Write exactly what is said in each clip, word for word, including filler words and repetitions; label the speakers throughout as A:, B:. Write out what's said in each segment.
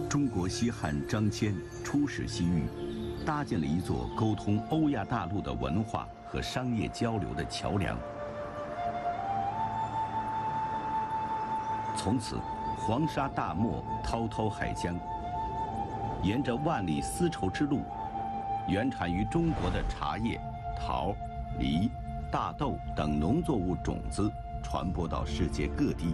A: 中国西汉张骞出使西域，搭建了一座沟通欧亚大陆的文化和商业交流的桥梁。从此，黄沙大漠滔滔海疆，沿着万里丝绸之路，原产于中国的茶叶、桃、梨、大豆等农作物种子传播到世界各地。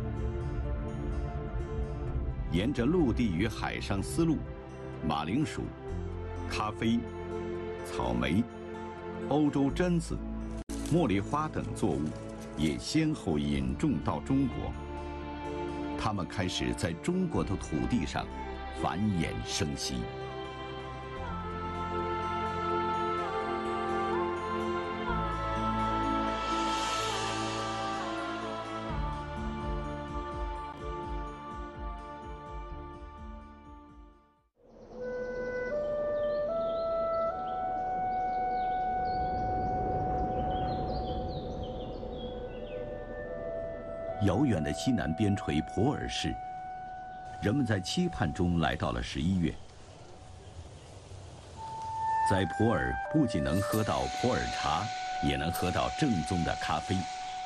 A: 沿着陆地与海上丝路，马铃薯、咖啡、草莓、欧洲榛子、茉莉花等作物也先后引种到中国。它们开始在中国的土地上繁衍生息。遥远的西南边陲普洱市，人们在期盼中来到了十一月。在普洱，不仅能喝到普洱茶，也能喝到正宗的咖啡。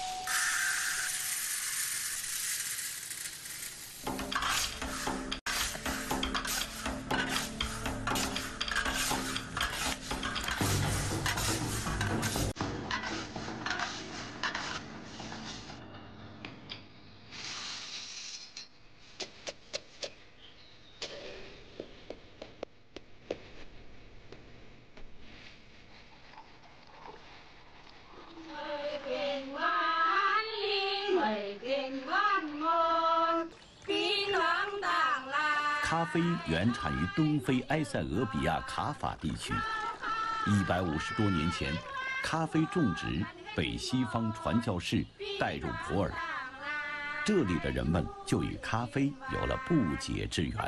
A: 咖啡原产于东非埃塞俄比亚卡法地区。一百五十多年前，咖啡种植被西方传教士带入普洱，这里的人们就与咖啡有了不解之缘。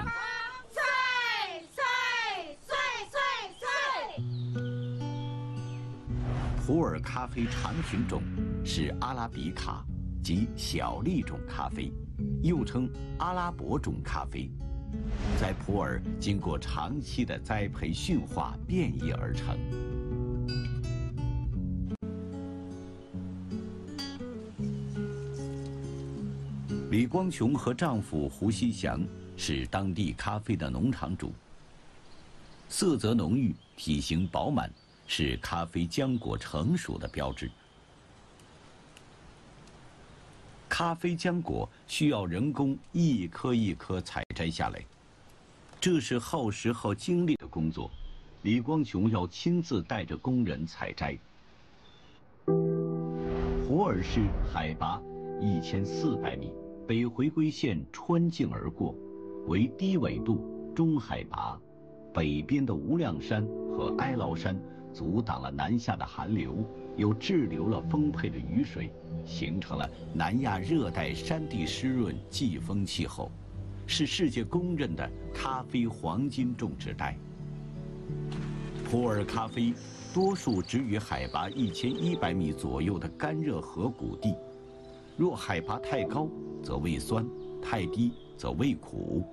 A: 普洱咖啡产品种是阿拉比卡，即小粒种咖啡，又称阿拉伯种咖啡。在普洱经过长期的栽培驯化变异而成。李光琼和丈夫胡锡祥是当地咖啡的农场主。色泽浓郁，体型饱满，是咖啡浆果成熟的标志。咖啡浆果需要人工一颗一颗采摘下来，这是耗时耗精力的工作。李光琼要亲自带着工人采摘。普洱市海拔一千四百米，北回归线穿境而过，为低纬度、中海拔。北边的无量山和哀牢山阻挡了南下的寒流，又滞留了丰沛的雨水，形成了南亚热带山地湿润季风气候，是世界公认的咖啡黄金种植带。普洱咖啡多数植于海拔一千一百米左右的干热河谷地，若海拔太高，则味酸；太低，则味苦。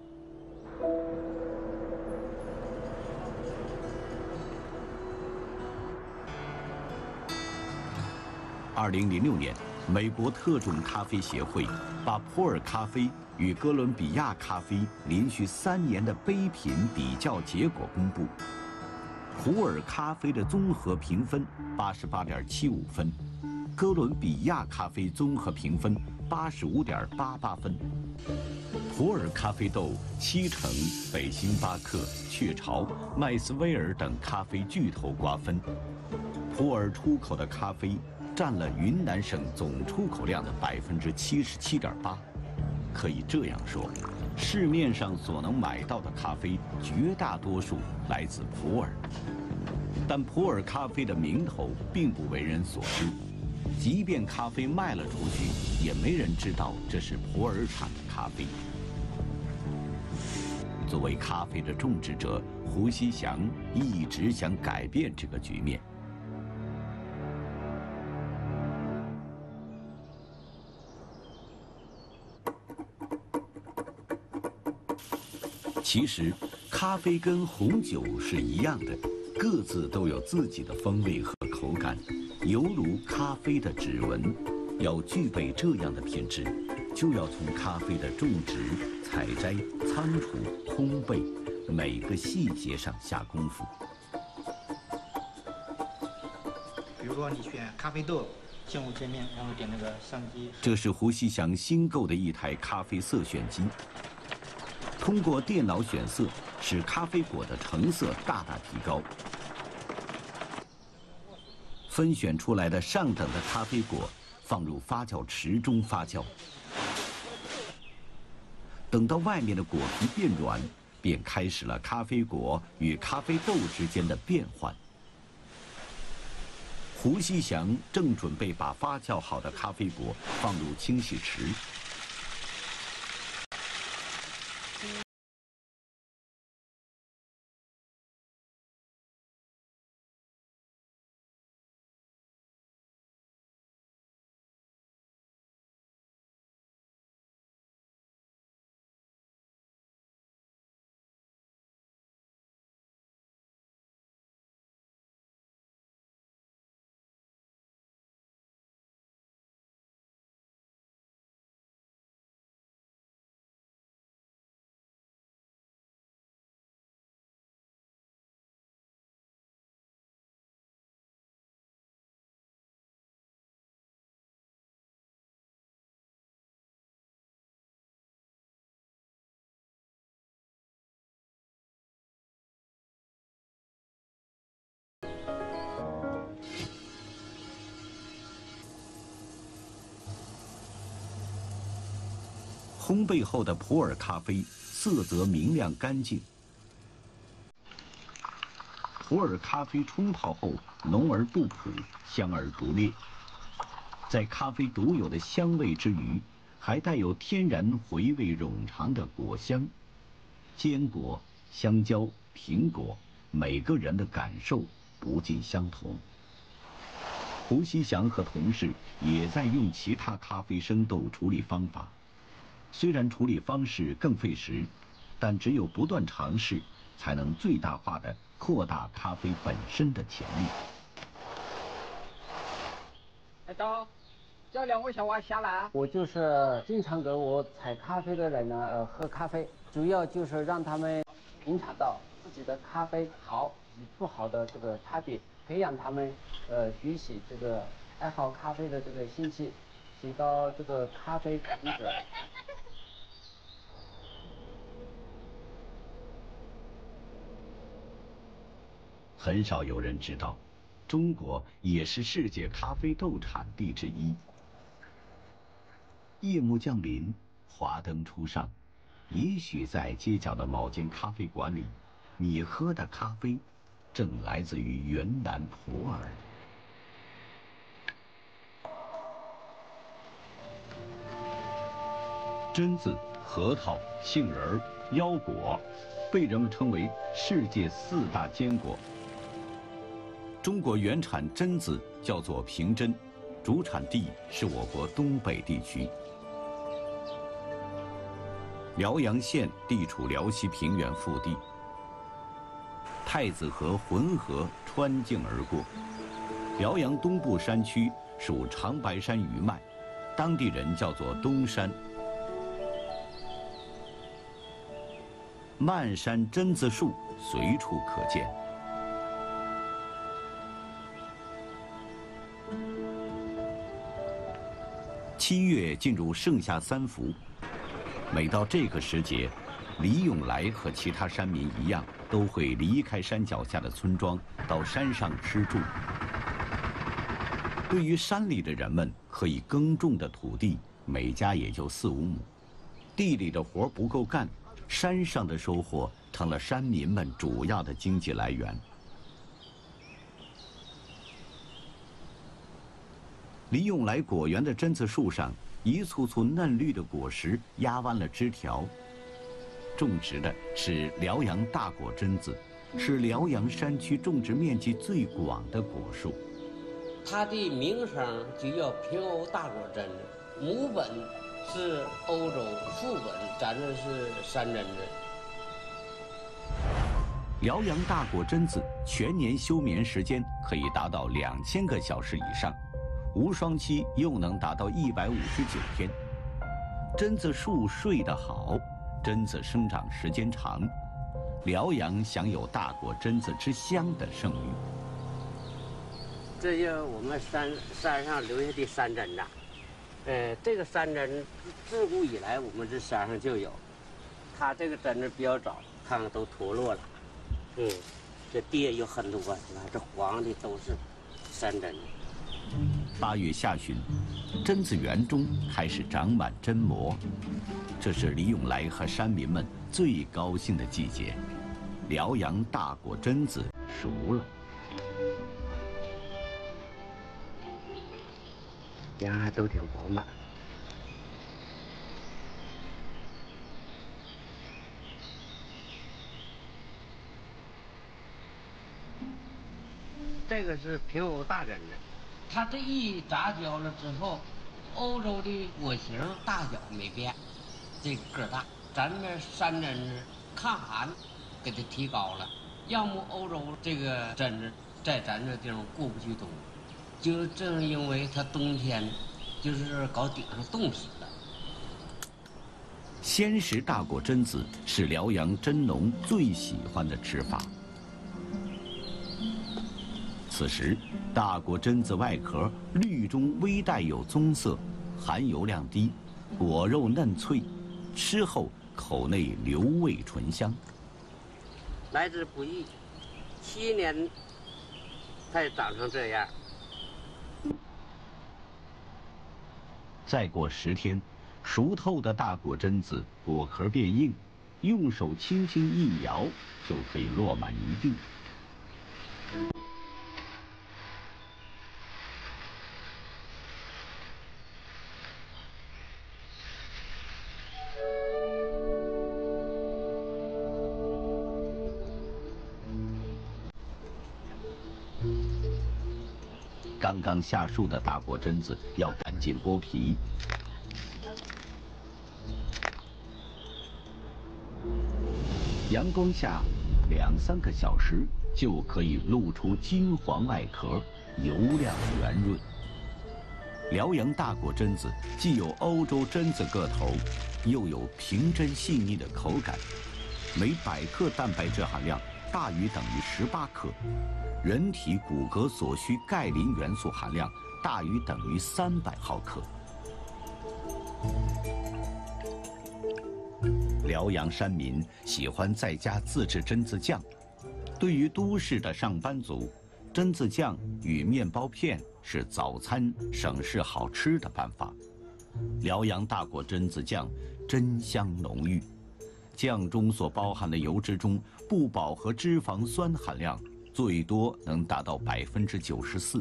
A: 二零零六年，美国特种咖啡协会把普洱咖啡与哥伦比亚咖啡连续三年的杯品比较结果公布。普洱咖啡的综合评分八十八点七五分，哥伦比亚咖啡综合评分八十五点八八分。普洱咖啡豆七成被星巴克、雀巢、麦斯威尔等咖啡巨头瓜分。普洱出口的咖啡占了云南省总出口量的百分之七十七点八，可以这样说，市面上所能买到的咖啡绝大多数来自普洱。但普洱咖啡的名头并不为人所知，即便咖啡卖了出去，也没人知道这是普洱产的咖啡。作为咖啡的种植者，胡锡祥一直想改变这个局面。 其实，咖啡跟红酒是一样的，各自都有自己的风味和口感，犹如咖啡的指纹。要具备这样的品质，就要从咖啡的种植、采摘、仓储、烘焙每个细节上下功夫。
B: 比如说，你选咖啡豆，进入界面，然后点那个相机。
A: 这是胡锡祥新购的一台咖啡色选机。通过电脑选色，使咖啡果的成色大大提高。分选出来的上等的咖啡果放入发酵池中发酵，等到外面的果皮变软，便开始了咖啡果与咖啡豆之间的变换。胡锡祥正准备把发酵好的咖啡果放入清洗池。烘焙后的普洱咖啡色泽明亮干净。普洱咖啡冲泡后浓而不苦，香而不烈，在咖啡独有的香味之余，还带有天然回味冗长的果香。坚果、香蕉、苹果，每个人的感受不尽相同。胡锡祥和同事也在用其他咖啡生豆处理方法。虽然处理方式更费时，但只有不断尝试，才能最大化地扩大咖啡本身的潜力。
C: 来到，叫两位小娃下来。我就是经常给我采咖啡的人呢，呃，喝咖啡，主要就是让他们品尝到自己的咖啡好与不好的这个差别，培养他们呃学习这个爱好咖啡的这个兴趣，提高这个咖啡品质。
A: 很少有人知道，中国也是世界咖啡豆产地之一。夜幕降临，华灯初上，也许在街角的某间咖啡馆里，你喝的咖啡正来自于云南普洱。榛子、核桃、杏仁、腰果，被人们称为世界四大坚果。中国原产榛子叫做平榛，主产地是我国东北地区。辽阳县地处辽西平原腹地，太子河浑河穿境而过。辽阳东部山区属长白山余脉，当地人叫做东山。漫山榛子树随处可见。七月进入盛夏三伏，每到这个时节，李永来和其他山民一样，都会离开山脚下的村庄，到山上吃住。对于山里的人们，可以耕种的土地，每家也就四五亩，地里的活不够干，山上的收获成了山民们主要的经济来源。李永来果园的榛子树上，一簇簇嫩绿的果实压弯了枝条。种植的是辽阳大果榛子，是辽阳山区种植面积最广的果树。
D: 它的名声就叫平瓯大果榛子，母本是欧洲，父本咱这是山榛子。
A: 辽阳大果榛子全年休眠时间可以达到两千个小时以上，无霜期又能达到一百五十九天。榛子树睡得好，榛子生长时间长，辽阳享有大果榛子之乡的盛誉。
D: 这就是我们山山上留下的山榛呐。呃，这个山榛自古以来我们这山上就有，它这个榛子比较早，看看都脱落了。嗯，这地有很多，你看这黄的都是山榛。
A: 八月下旬，榛子园中开始长满榛蘑，这是李永来和山民们最高兴的季节。辽阳大果榛子熟了。
D: 芽还都挺饱满。这个是平欧大榛子，它这一杂交了之后，欧洲的果形大小没变，这个个大。咱们山榛子抗寒，给它提高了。要么欧洲这个榛子在咱这地方过不去冬。就正因为它冬天就是搞顶上冻死了。
A: 鲜食大果榛子是辽阳榛农最喜欢的吃法。此时，大果榛子外壳绿中微带有棕色，含油量低，果肉嫩脆，吃后口内留味醇香。
D: 来之不易，七年才长成这样。
A: 再过十天，熟透的大果榛子果壳变硬，用手轻轻一摇，就可以落满一地。刚刚下树的大果榛子要赶紧剥皮。阳光下，两三个小时就可以露出金黄外壳，油亮圆润。辽阳大果榛子既有欧洲榛子个头，又有平真细腻的口感，每百克蛋白质含量大于等于十八克。人体骨骼所需钙磷元素含量大于等于三百毫克。辽阳山民喜欢在家自制榛子酱，对于都市的上班族，榛子酱与面包片是早餐省事好吃的办法。辽阳大果榛子酱真香浓郁，酱中所包含的油脂中不饱和脂肪酸含量最多能达到百分之九十四。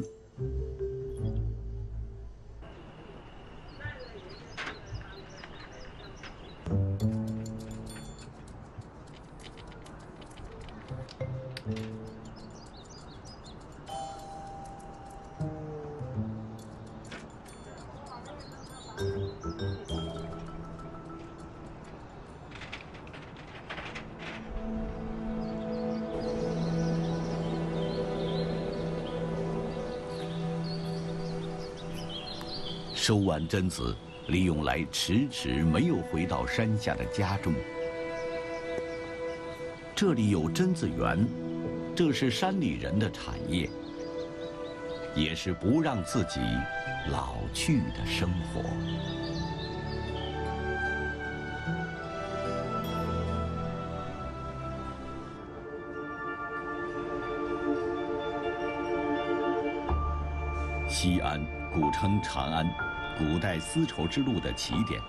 A: 收完榛子，李永来迟迟没有回到山下的家中。这里有榛子园，这是山里人的产业，也是不让自己老去的生活。西安古称长安，古代丝绸之路的起点。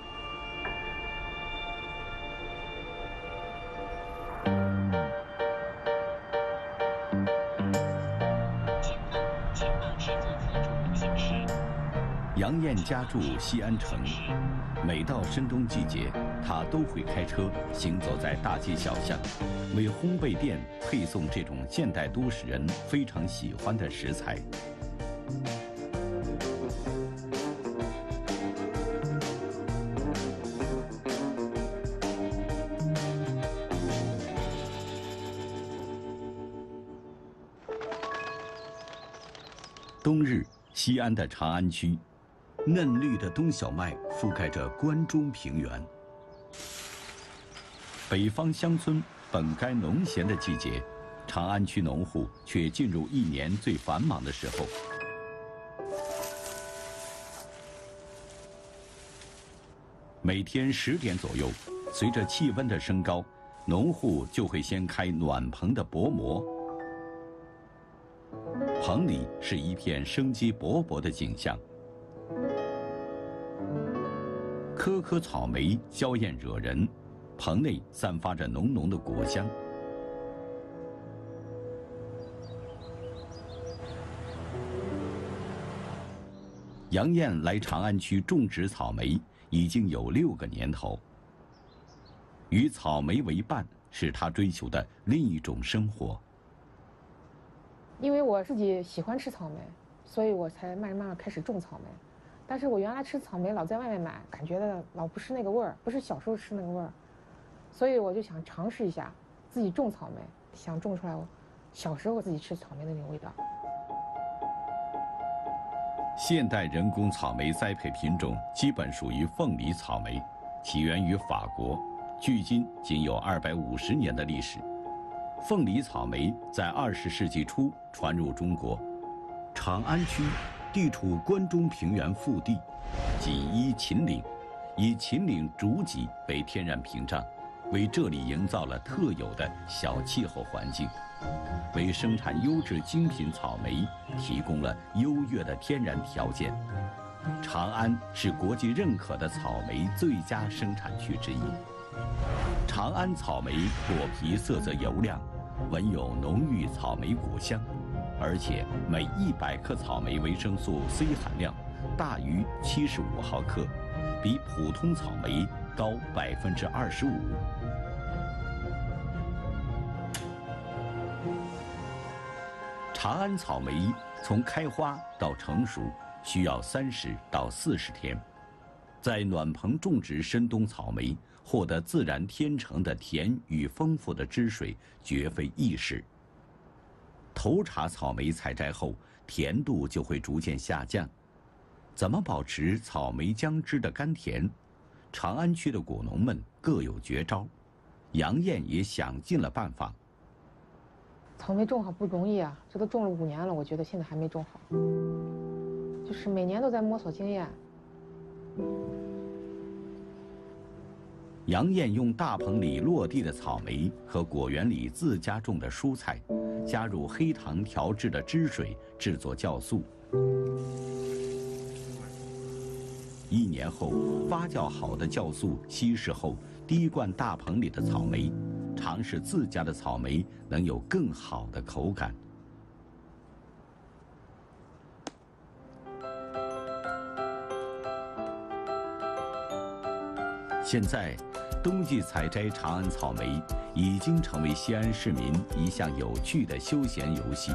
A: 杨燕家住西安城，每到深冬季节，他都会开车行走在大街小巷，为烘焙店配送这种现代都市人非常喜欢的食材。 冬日，西安的长安区，嫩绿的冬小麦覆盖着关中平原。北方乡村本该农闲的季节，长安区农户却进入一年最繁忙的时候。每天十点左右，随着气温的升高，农户就会掀开暖棚的薄膜。棚里是一片生机勃勃的景象，颗颗草莓娇艳惹人，棚内散发着浓浓的果香。杨艳来长安区种植草莓已经有六个年头，与草莓为伴是她追求的另一种生活。
E: 因为我自己喜欢吃草莓，所以我才慢慢慢开始种草莓。但是我原来吃草莓老在外面买，感觉的老不是那个味儿，不是小时候吃那个味儿，所以我就想尝试一下自己种草莓，想种出来我小时候自己吃草莓的那种味道。
A: 现代人工草莓栽培品种基本属于凤梨草莓，起源于法国，距今仅有二百五十年的历史。凤梨草莓在二十世纪初传入中国。长安区地处关中平原腹地，紧依秦岭，以秦岭竹脊为天然屏障，为这里营造了特有的小气候环境，为生产优质精品草莓提供了优越的天然条件。长安是国际认可的草莓最佳生产区之一。长安草莓果皮色泽油亮，闻有浓郁草莓果香，而且每一百克草莓维生素 C 含量大于七十五毫克，比普通草莓高百分之二十五。长安草莓从开花到成熟需要三十到四十天，在暖棚种植深冬草莓，获得自然天成的甜与丰富的汁水，绝非易事。头茬草莓采摘后，甜度就会逐渐下降。怎么保持草莓浆汁的甘甜？长安区的果农们各有绝招，杨艳也想尽了办法。
E: 草莓种好不容易啊，这都种了五年了，我觉得现在还没种好，就是每年都在摸索经验。
A: 杨艳用大棚里落地的草莓和果园里自家种的蔬菜，加入黑糖调制的汁水制作酵素。一年后，发酵好的酵素稀释后，滴灌大棚里的草莓，尝试自家的草莓能有更好的口感。现在，冬季采摘长安草莓已经成为西安市民一项有趣的休闲游戏。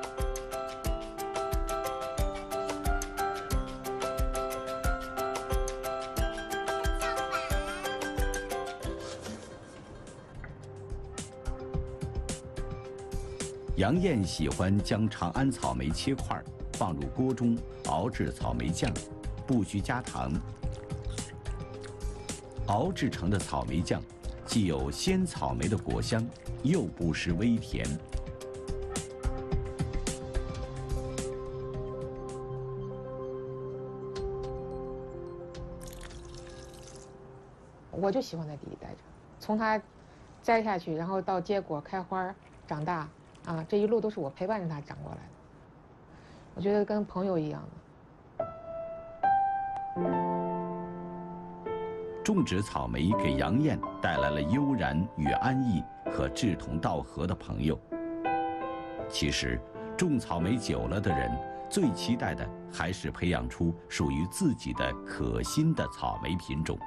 A: 杨艳喜欢将长安草莓切块，放入锅中熬制草莓酱，不需加糖。熬制成的草莓酱，既有鲜草莓的果香，又不失微甜。
E: 我就喜欢在地里待着，从它摘下去，然后到结果、开花、长大，啊，这一路都是我陪伴着它长过来的。我觉得跟朋友一样的。
A: 种植草莓给杨艳带来了悠然与安逸和志同道合的朋友。其实，种草莓久了的人，最期待的还是培养出属于自己的可心的草莓品种。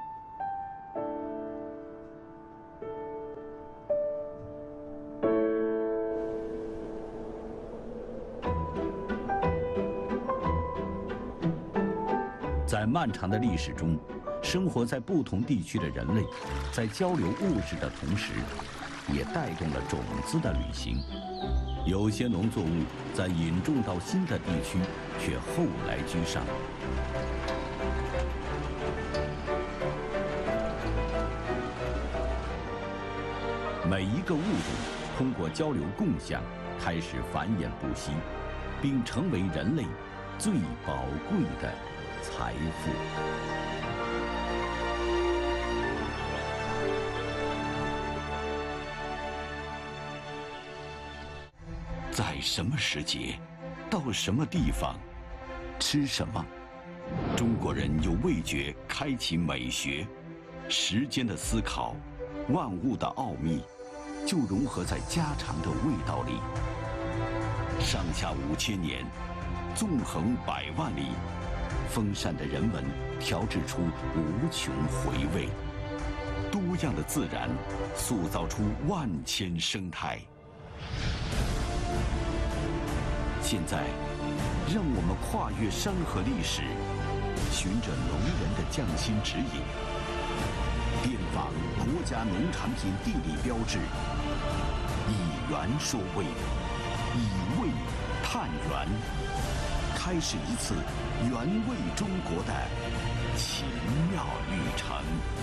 A: 在漫长的历史中，生活在不同地区的人类，在交流物质的同时， 也带动了种子的旅行。有些农作物在引种到新的地区，却后来居上。每一个物种通过交流共享，开始繁衍不息，并成为人类最宝贵的财富。在什么时节，到什么地方，吃什么？中国人用味觉开启美学，时间的思考，万物的奥秘，就融合在家常的味道里。上下五千年，纵横百万里，丰善的人文调制出无穷回味，多样的自然塑造出万千生态。现在，让我们跨越山河历史，循着农人的匠心指引，遍访国家农产品地理标志，以源说味，以味探源，开始一次原味中国的奇妙旅程。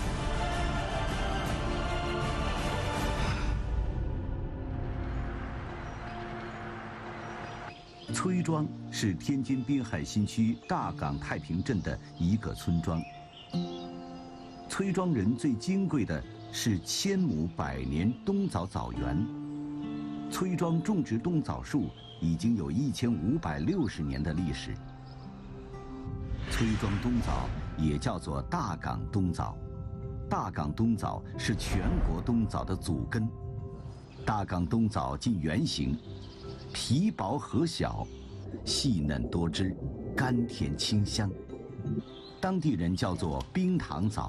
A: 崔庄是天津滨海新区大港太平镇的一个村庄。崔庄人最金贵的是千亩百年冬枣枣园。崔庄种植冬枣树已经有一千五百六十年的历史。崔庄冬枣也叫做大港冬枣，大港冬枣是全国冬枣的祖根。大港冬枣近圆形，皮薄核小，细嫩多汁，甘甜清香，当地人叫做冰糖枣。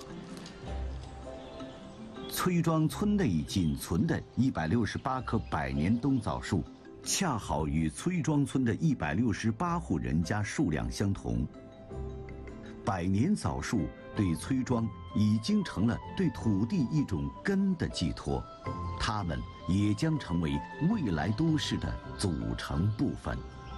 A: 崔庄村内仅存的一百六十八棵百年冬枣树，恰好与崔庄村的一百六十八户人家数量相同。百年枣树对崔庄已经成了对土地一种根的寄托，它们也将成为未来都市的组成部分。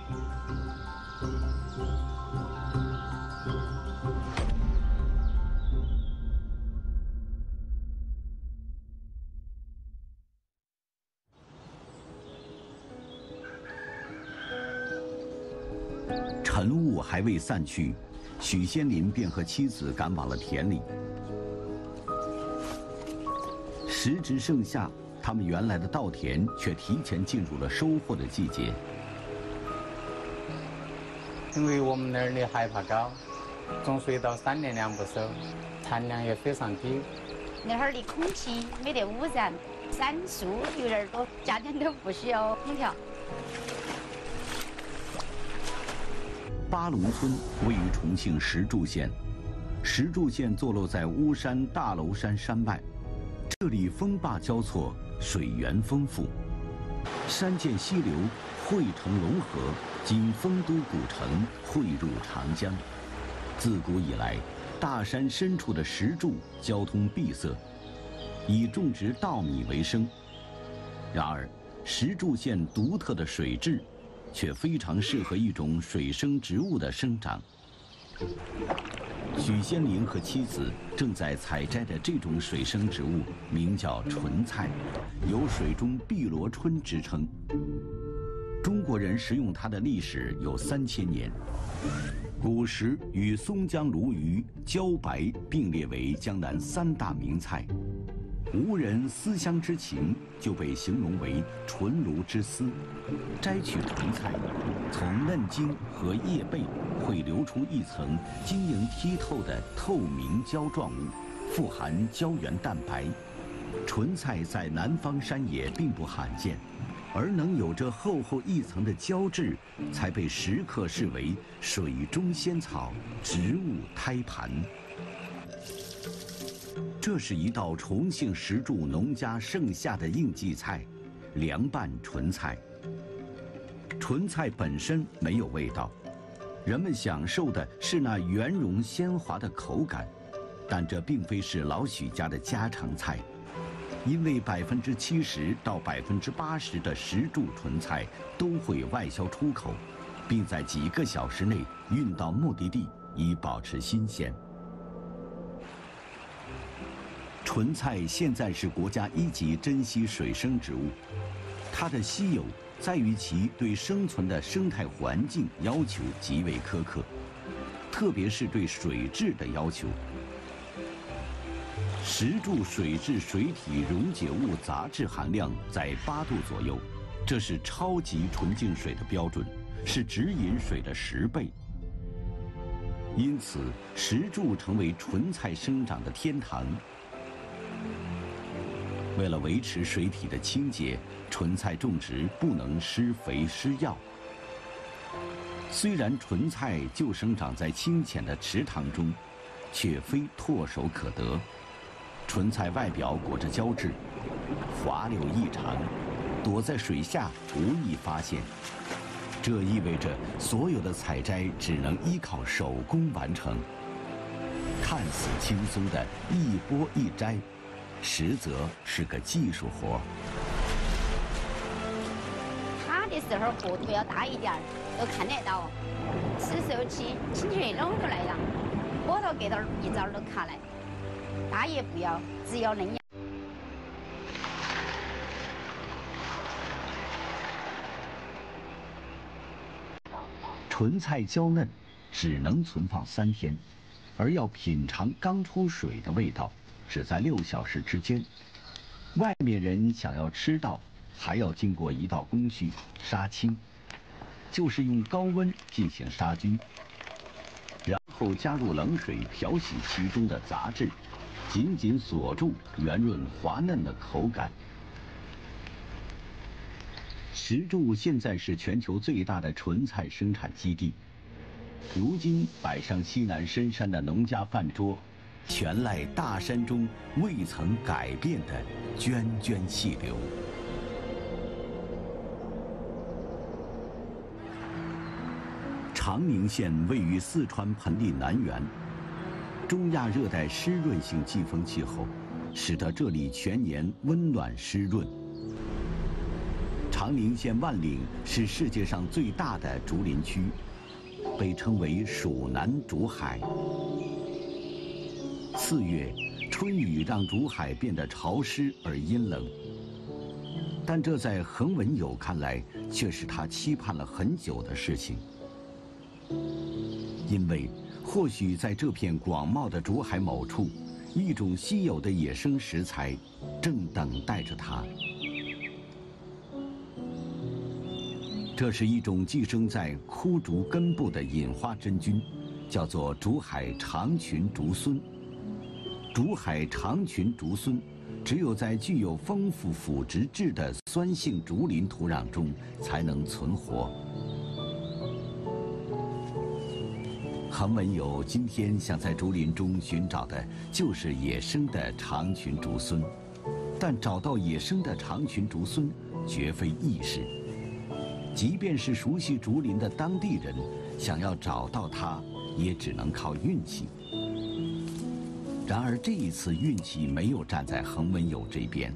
A: 晨雾还未散去，许仙林便和妻子赶往了田里。时值盛夏，他们原来的稻田却提前进入了收获的季节。
F: 因为我们那儿的海拔高，种水稻三年两不收，产量也非常低。
G: 那会儿的空气没得污染，杉树有点多，夏天都不需要空调。
A: 巴龙村位于重庆石柱县，石柱县坐落在巫山大娄山山脉，这里风坝交错，水源丰富，山涧溪流汇成龙河，经丰都古城汇入长江。自古以来，大山深处的石柱交通闭塞，以种植稻米为生。然而，石柱县独特的水质却非常适合一种水生植物的生长。许仙林和妻子正在采摘的这种水生植物名叫莼菜，有水中碧螺春之称。中国人食用它的历史有三千年，古时与松江鲈鱼、茭白并列为江南三大名菜。吴人思乡之情就被形容为莼鲈之思。摘取莼菜，从嫩茎和叶背会流出一层晶莹剔透的透明胶状物，富含胶原蛋白。莼菜在南方山野并不罕见，而能有着厚厚一层的胶质，才被食客视为水中仙草、植物胎盘。这是一道重庆石柱农家盛夏的应季菜，凉拌莼菜。莼菜本身没有味道，人们享受的是那圆融鲜滑的口感，但这并非是老许家的家常菜。 因为百分之七十到百分之八十的石柱纯菜都会外销出口，并在几个小时内运到目的地，以保持新鲜。纯菜现在是国家一级珍稀水生植物，它的稀有在于其对生存的生态环境要求极为苛刻，特别是对水质的要求。石柱水质水体溶解物杂质含量在八度左右，这是超级纯净水的标准，是直饮水的十倍。因此，石柱成为纯菜生长的天堂。为了维持水体的清洁，纯菜种植不能施肥施药。虽然纯菜就生长在清浅的池塘中，却非唾手可得。纯菜外表裹着胶质，滑溜异常，躲在水下无易发现。这意味着所有的采摘只能依靠手工完成。看似轻松的一剥一摘，实则是个技术活。
G: 插的时候坡度要大一点儿，都看得到。吃时候起轻轻地拢出来了，摸到给到一招都卡来。大也不要，只要能养。
A: 纯菜娇嫩，只能存放三天，而要品尝刚出水的味道，只在六小时之间。外面人想要吃到，还要经过一道工序——杀青，就是用高温进行杀菌，然后加入冷水漂洗其中的杂质。紧紧锁住圆润滑嫩的口感。石柱现在是全球最大的纯菜生产基地，如今摆上西南深山的农家饭桌，全赖大山中未曾改变的涓涓细流。长宁县位于四川盆地南缘。中亚热带湿润性季风气候，使得这里全年温暖湿润。长宁县万岭是世界上最大的竹林区，被称为蜀南竹海。四月，春雨让竹海变得潮湿而阴冷，但这在恒文友看来，却是他期盼了很久的事情，因为。或许在这片广袤的竹海某处，一种稀有的野生食材正等待着它。这是一种寄生在枯竹根部的隐花真菌，叫做竹海长群竹荪。竹海长群竹荪只有在具有丰富腐殖质的酸性竹林土壤中才能存活。恒文友今天想在竹林中寻找的就是野生的长群竹荪，但找到野生的长群竹荪绝非易事。即便是熟悉竹林的当地人，想要找到它，也只能靠运气。然而这一次运气没有站在恒文友这边。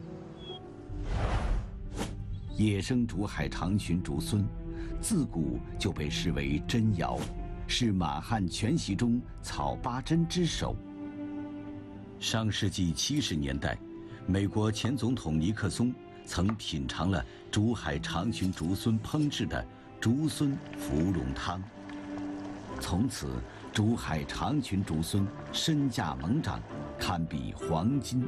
A: 野生竹海长群竹荪，自古就被视为珍肴。是满汉全席中草八珍之首。上世纪七十年代，美国前总统尼克松曾品尝了竹海长群竹荪烹制的竹荪芙蓉汤。从此，竹海长群竹荪身价猛涨，堪比黄金。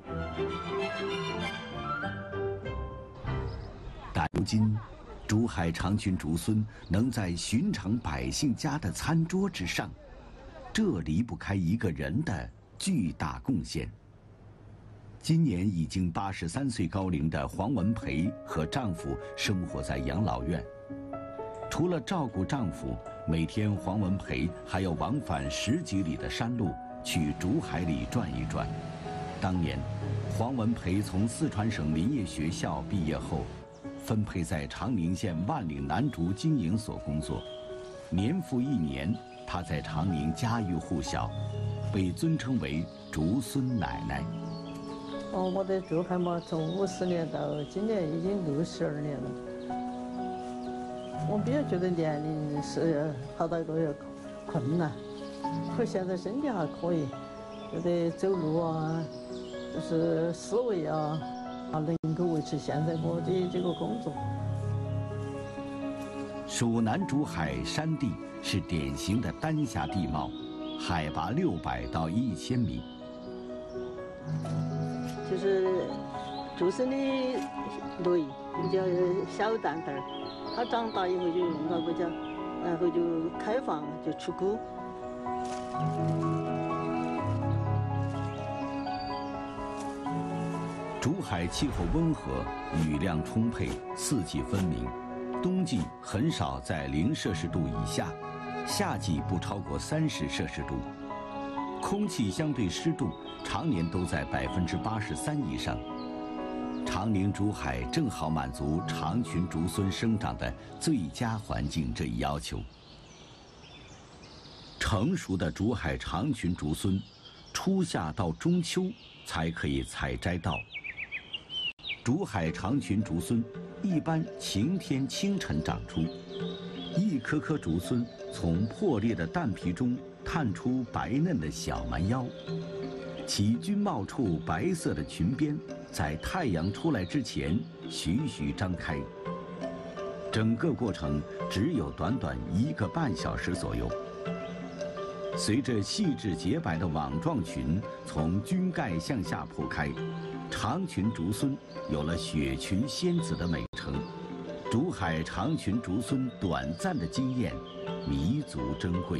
A: 但如今，竹海长群竹荪能在寻常百姓家的餐桌之上，这离不开一个人的巨大贡献。今年已经八十三岁高龄的黄文培和丈夫生活在养老院。除了照顾丈夫，每天黄文培还要往返十几里的山路去竹海里转一转。当年，黄文培从四川省林业学校毕业后，分配在长宁县万岭南竹经营所工作。年复一年，她在长宁家喻户晓，被尊称为竹荪奶奶。
H: 哦，我在珠海嘛，从五十年到今年已经六十二年了。我比较觉得年龄是好大一个困难，可现在身体还可以，觉得走路啊，就是思维啊，啊能够维持现在我的这个工作。
A: 蜀南竹海山地是典型的丹霞地貌，海拔六百到一千米。
H: 就是出生的雷比较小蛋蛋儿，它长大以后就用到国家，然后就开放就出菇。
A: 竹海气候温和，雨量充沛，四季分明。冬季很少在零摄氏度以下，夏季不超过三十摄氏度。空气相对湿度常年都在百分之八十三以上。长宁竹海正好满足长裙竹荪生长的最佳环境这一要求。成熟的竹海长裙竹荪，初夏到中秋才可以采摘到。竹海长裙竹荪一般晴天清晨长出，一颗颗竹荪从破裂的蛋皮中探出白嫩的小蛮腰，其均冒出白色的裙边在太阳出来之前徐徐张开。整个过程只有短短一个半小时左右。随着细致洁白的网状裙从菌盖向下铺开，长裙竹荪有了雪裙仙子的美称。竹海长裙竹荪短暂的惊艳，弥足珍贵。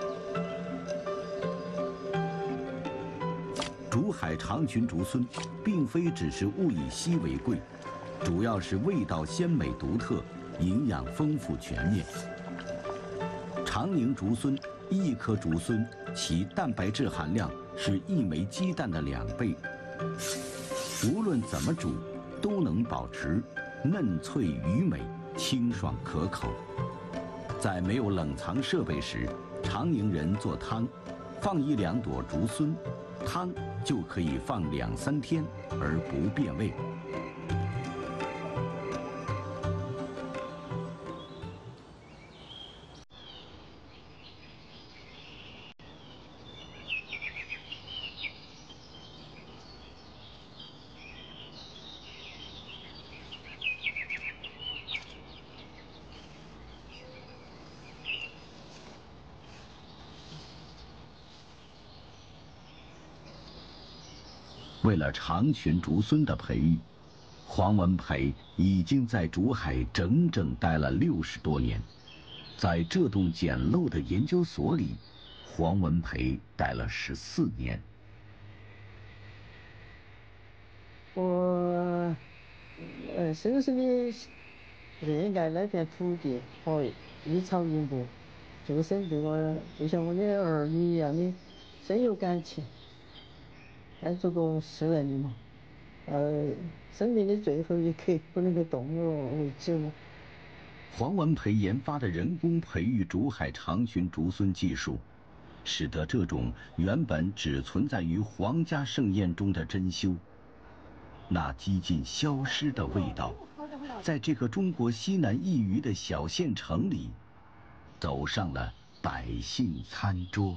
A: 竹海长裙竹荪并非只是物以稀为贵，主要是味道鲜美独特，营养丰富全面。长宁竹荪一颗竹荪其蛋白质含量是一枚鸡蛋的两倍，无论怎么煮，都能保持嫩脆鱼美、清爽可口。在没有冷藏设备时，长宁人做汤，放一两朵竹荪，汤就可以放两三天而不变味。为了长裙竹荪的培育，黄文培已经在竹海整整待了六十多年。在这栋简陋的研究所里，黄文培待了十四年。
H: 我呃深深的热爱那片土地和一草一木，就是对我就像我的儿女一样的深有感情。在这个世人里嘛，呃，生命的最后一刻不能够动我为止了。
A: 黄文培研发的人工培育竹海长裙竹荪技术，使得这种原本只存在于皇家盛宴中的珍馐，那几近消失的味道，在这个中国西南一隅的小县城里，走上了百姓餐桌。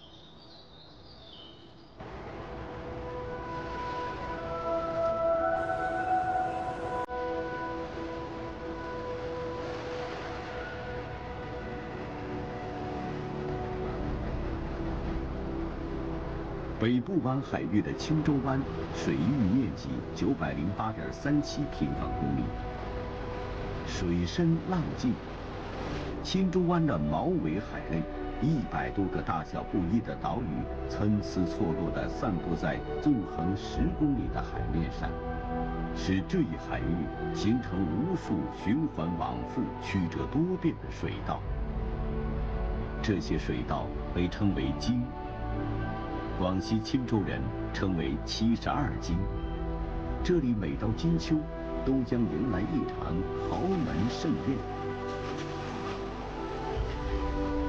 A: 北部湾海域的青洲湾水域面积九百零八点三七平方公里，水深浪静。青洲湾的毛尾海内，一百多个大小不一的岛屿参差错落地散布在纵横十公里的海面上，使这一海域形成无数循环往复、曲折多变的水道。这些水道被称为经。广西钦州人称为七十二经，这里每到金秋，都将迎来一场豪门盛宴。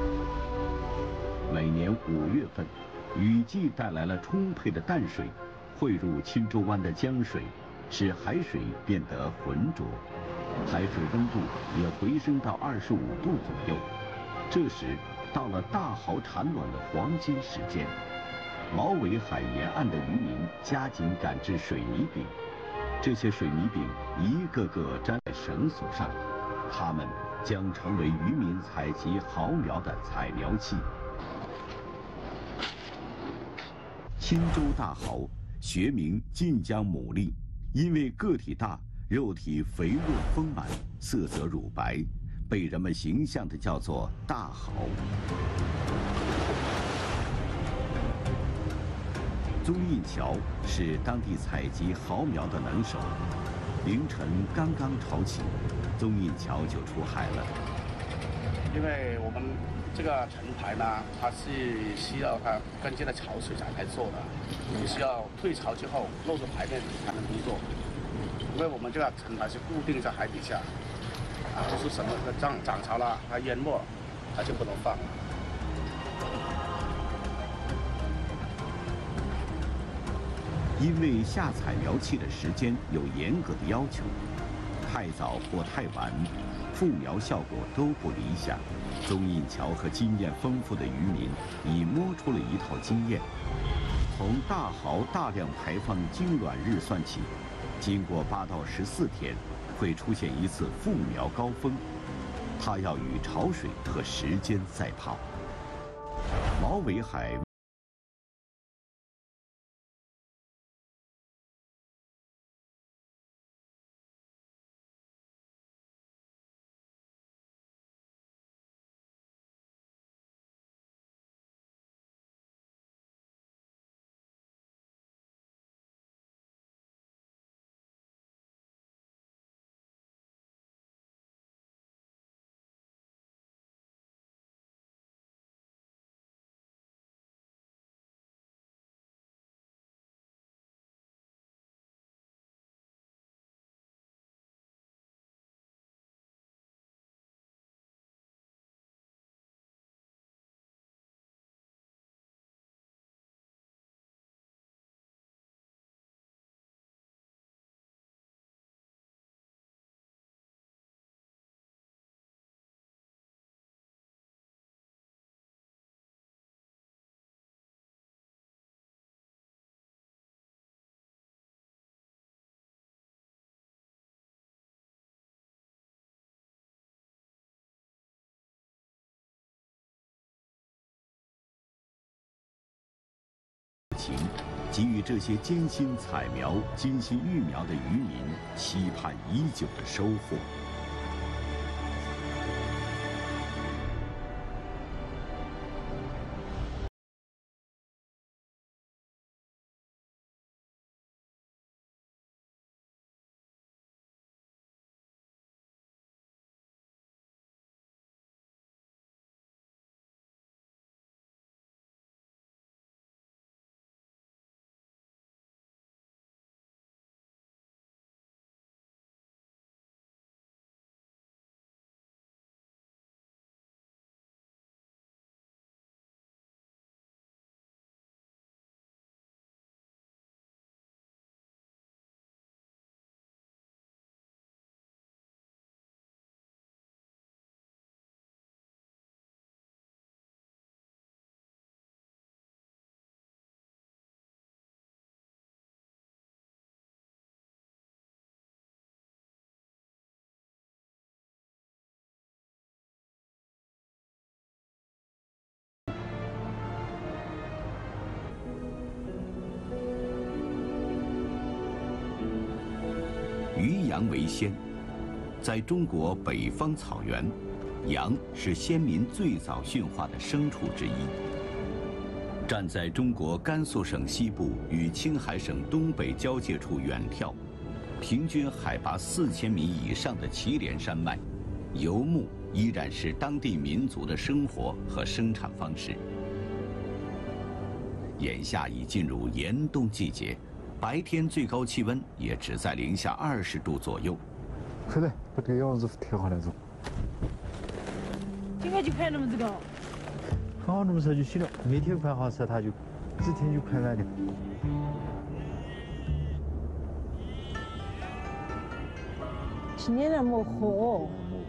A: 每年五月份，雨季带来了充沛的淡水， 汇入钦州湾的江水，使海水变得浑浊，海水温度也回升到二十五度左右。这时到了大蚝产卵的黄金时间，毛尾海沿岸的渔民加紧赶制水泥饼，这些水泥饼一个个粘在绳索上，它们将成为渔民采集蚝苗的采苗器。钦州大蚝，学名晋江牡蛎，因为个体大，肉体肥润丰满，色泽乳白，被人们形象地叫做大蚝。宗印桥是当地采集蚝苗的能手。凌晨刚刚潮起，宗印桥就出海了。
I: 因为我们这个成排呢，它是需要它根据的潮水才来做的，你需要退潮之后露出海面才能工作。因为我们这个成排是固定在海底下，啊，就是什么涨涨潮了，它淹没，它就不能放了。
A: 因为下采苗器的时间有严格的要求，太早或太晚，复苗效果都不理想。宗印桥和经验丰富的渔民已摸出了一套经验。从大蚝大量排放精卵日算起，经过八到十四天，会出现一次复苗高峰。它要与潮水和时间赛跑。毛尾海情，给予这些艰辛采苗、精心育苗的渔民期盼已久的收获。于羊为先，在中国北方草原，羊是先民最早驯化的牲畜之一。站在中国甘肃省西部与青海省东北交界处远眺，平均海拔四千米以上的祁连山脉，游牧依然是当地民族的生活和生产方式。眼下已进入严冬季节。白天最高气温也只在零下二十度左右。
J: 快点，把这个样子贴下来走。
K: 今天就拍那么这个？
J: 拍好那么色就行了，每天拍好色，它就几天就拍完的。
H: 今年的没活。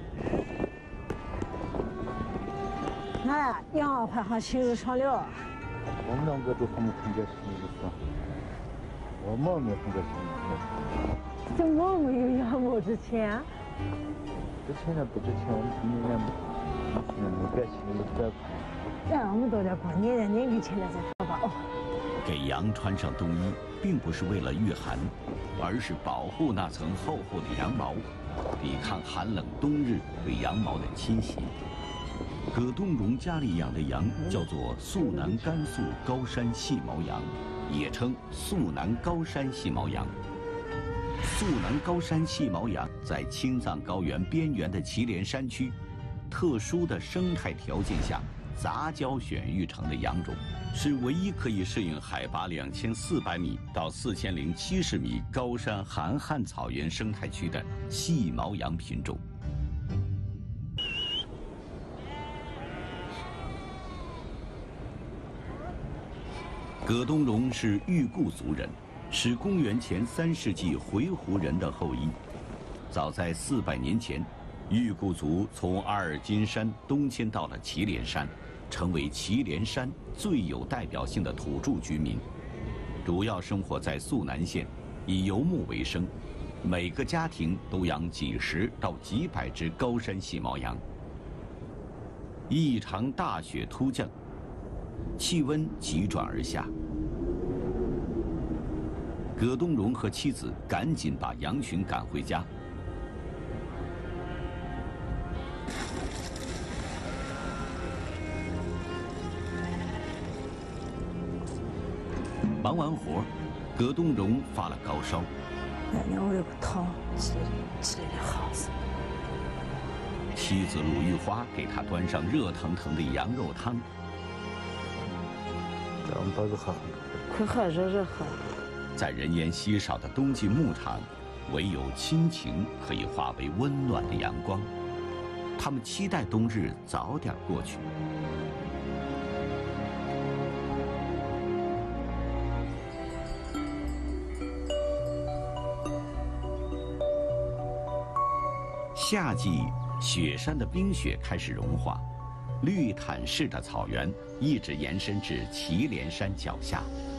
H: 哎，羊排还新日上了。
J: 我们两个都还没碰见新日上，我们没碰见新日上。
H: 怎么没有羊毛之前？
J: 之前的不值钱，我们今年没没变新日再碰。
H: 让我们到这过年的年给钱了再说吧。
A: 给羊穿上冬衣，并不是为了御寒，而是保护那层厚厚的羊毛，抵抗寒冷冬日对羊毛的侵袭。葛东荣家里养的羊叫做肃南甘肃高山细毛羊，也称肃南高山细毛羊。肃南高山细毛羊在青藏高原边缘的祁连山区，特殊的生态条件下杂交选育成的羊种，是唯一可以适应海拔两千四百米到四千零七十米高山寒旱草原生态区的细毛羊品种。葛东荣是裕固族人，是公元前三世纪回鹘人的后裔。早在四百年前，裕固族从阿尔金山东迁到了祁连山，成为祁连山最有代表性的土著居民。主要生活在肃南县，以游牧为生，每个家庭都养几十到几百只高山细毛羊。一场大雪突降，气温急转而下，葛东荣和妻子赶紧把羊群赶回家。忙完活，葛东荣发了高烧。
H: 那年我有个汤，吃吃的好死。
A: 妻子鲁玉花给他端上热腾腾的羊肉汤。
J: 咱们把这喝，
H: 快喝，热热喝。
A: 在人烟稀少的冬季牧场，唯有亲情可以化为温暖的阳光。他们期待冬日早点过去。夏季，雪山的冰雪开始融化，绿毯式的草原一直延伸至祁连山脚下。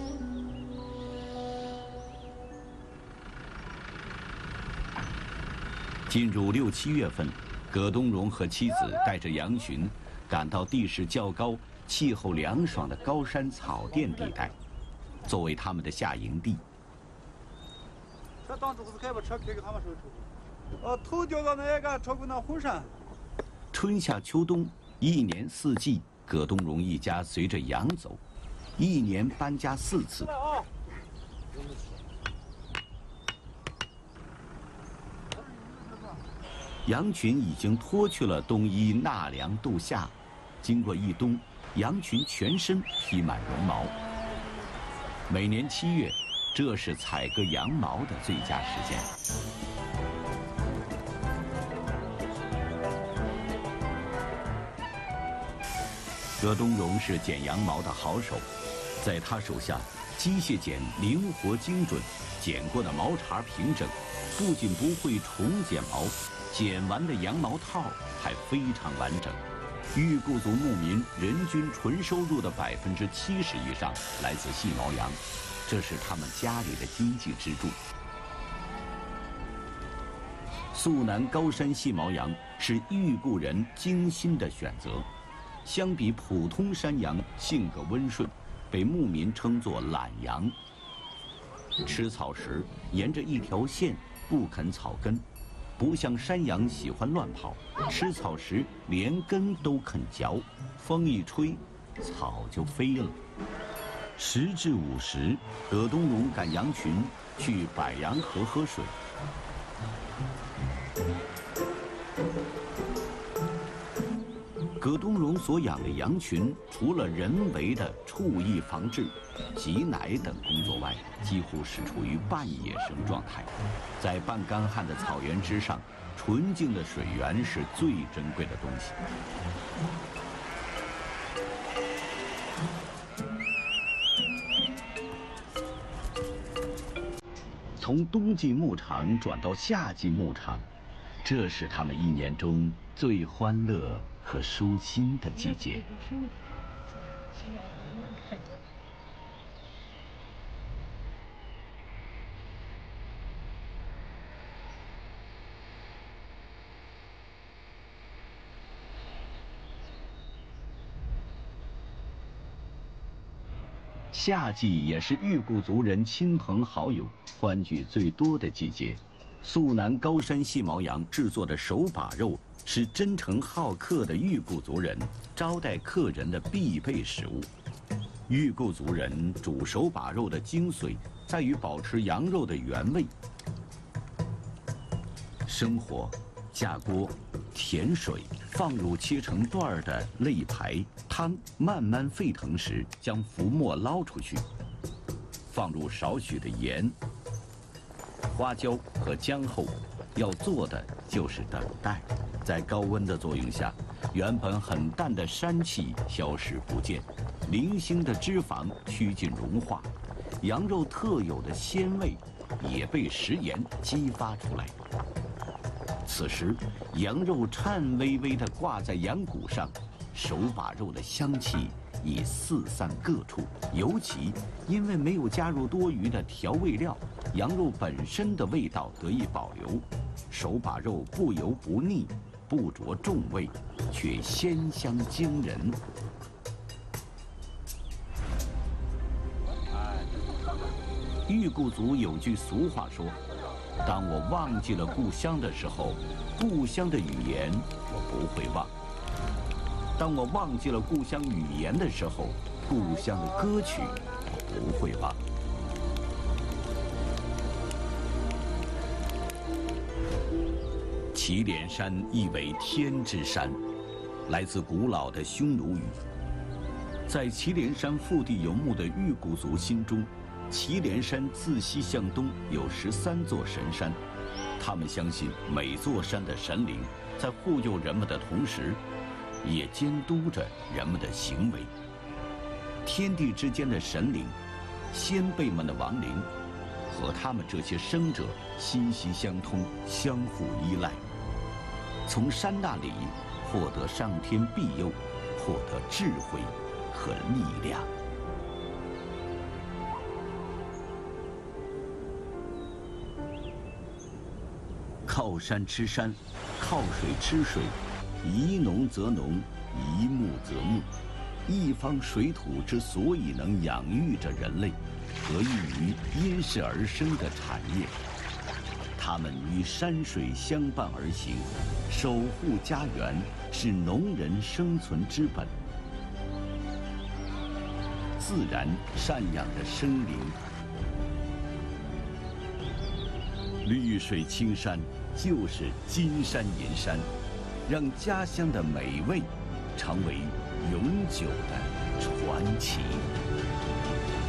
A: 进入六七月份，葛东荣和妻子带着羊群，赶到地势较高、气候凉爽的高山草甸地带，作为他们的夏营地。
K: 这当初不是开把车开给他们收车。呃，头掉到那个超过那红山。
A: 春夏秋冬，一年四季，葛东荣一家随着羊走，一年搬家四次。羊群已经脱去了冬衣，纳凉度夏。经过一冬，羊群全身披满绒毛。每年七月，这是采割羊毛的最佳时间。葛东荣是剪羊毛的好手，在他手下，机械剪灵活精准，剪过的毛茬平整，不仅不会重剪毛，剪完的羊毛套还非常完整。裕固族牧民人均纯收入的百分之七十以上来自细毛羊，这是他们家里的经济支柱。肃南高山细毛羊是裕固人精心的选择。相比普通山羊，性格温顺，被牧民称作懒羊。吃草时沿着一条线，不啃草根，不像山羊喜欢乱跑，吃草时连根都肯嚼，风一吹，草就飞了。时至午时，葛东荣赶羊群去百羊河喝水。葛东荣所养的羊群，除了人为的畜疫防治、挤奶等工作外，几乎是处于半野生状态。在半干旱的草原之上，纯净的水源是最珍贵的东西。从冬季牧场转到夏季牧场， 这是他们一年中最欢乐和舒心的季节。夏季也是裕固族人亲朋好友欢聚最多的季节。肃南高山细毛羊制作的手把肉是真诚好客的裕固族人招待客人的必备食物。裕固族人煮手把肉的精髓在于保持羊肉的原味。生火、架锅、填水，放入切成段儿的肋排，汤慢慢沸腾时，将浮沫捞出去，放入少许的盐、花椒和姜后。要做的就是等待，在高温的作用下，原本很淡的膻气消失不见，零星的脂肪趋近融化，羊肉特有的鲜味也被食盐激发出来。此时，羊肉颤巍巍地挂在羊骨上，手把肉的香气已四散各处。尤其因为没有加入多余的调味料，羊肉本身的味道得以保留，手把肉不油不腻，不着重味，却鲜香惊人。裕固族有句俗话说：“当我忘记了故乡的时候，故乡的语言我不会忘；当我忘记了故乡语言的时候，故乡的歌曲我不会忘。”祁连山意为天之山，来自古老的匈奴语。在祁连山腹地游牧的裕固族心中，祁连山自西向东有十三座神山，他们相信每座山的神灵在护佑人们的同时，也监督着人们的行为。天地之间的神灵，先辈们的亡灵，和他们这些生者息息相通，相互依赖，从山那里获得上天庇佑，获得智慧和力量。靠山吃山，靠水吃水，宜农则农，宜牧则牧。一方水土之所以能养育着人类，得益于因势而生的产业。他们与山水相伴而行，守护家园是农人生存之本。自然赡养着生灵，绿水青山就是金山银山，让家乡的美味成为永久的传奇。